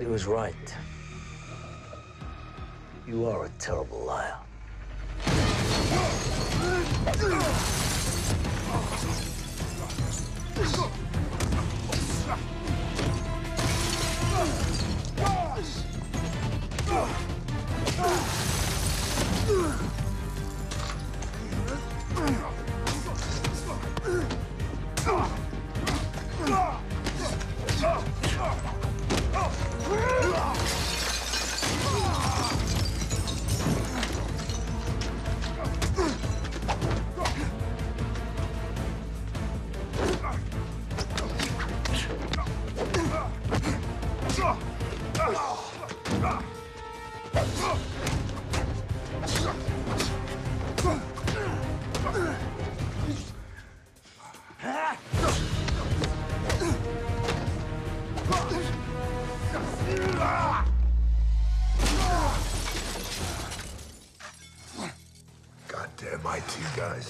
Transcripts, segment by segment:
was right. You are a terrible liar. Goddamn IT guys.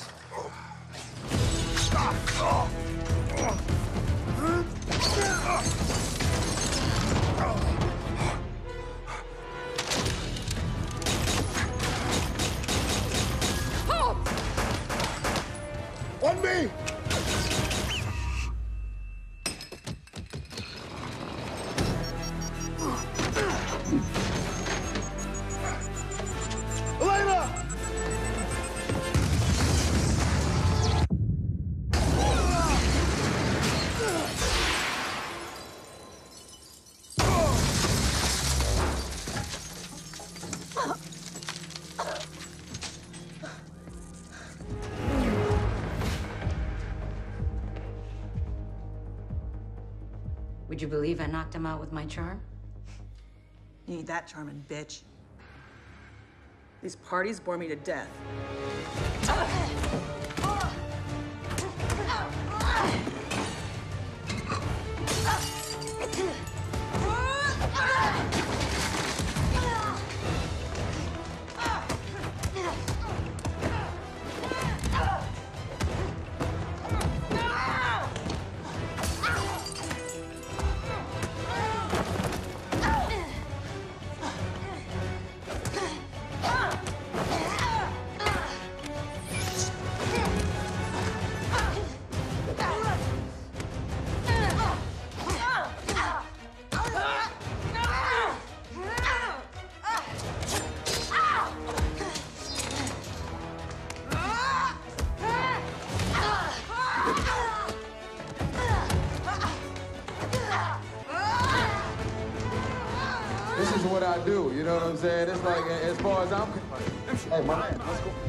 On me! Would you believe I knocked him out with my charm? You ain't that charming, bitch. These parties bore me to death. This is what I do, you know what I'm saying? It's like, as far as I'm concerned. Hey, my man, let's go.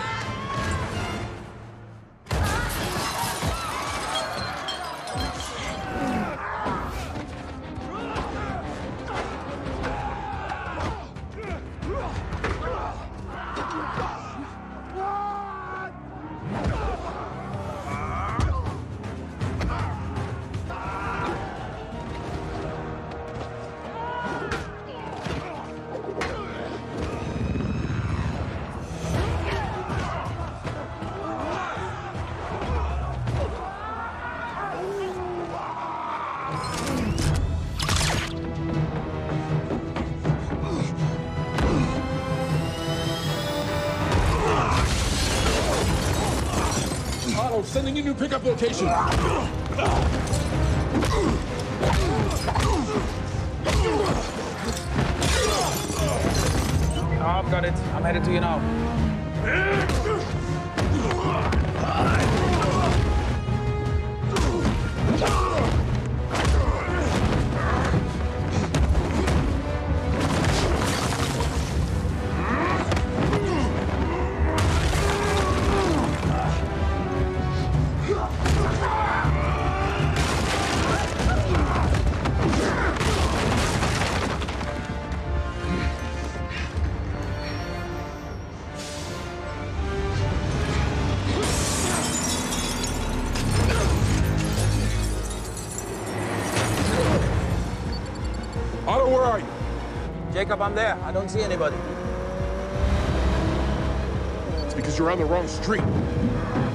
Sending you new pickup location. Oh, I've got it. I'm headed to you now. Otto, where are you? Jacob, I'm there. I don't see anybody. It's because you're on the wrong street.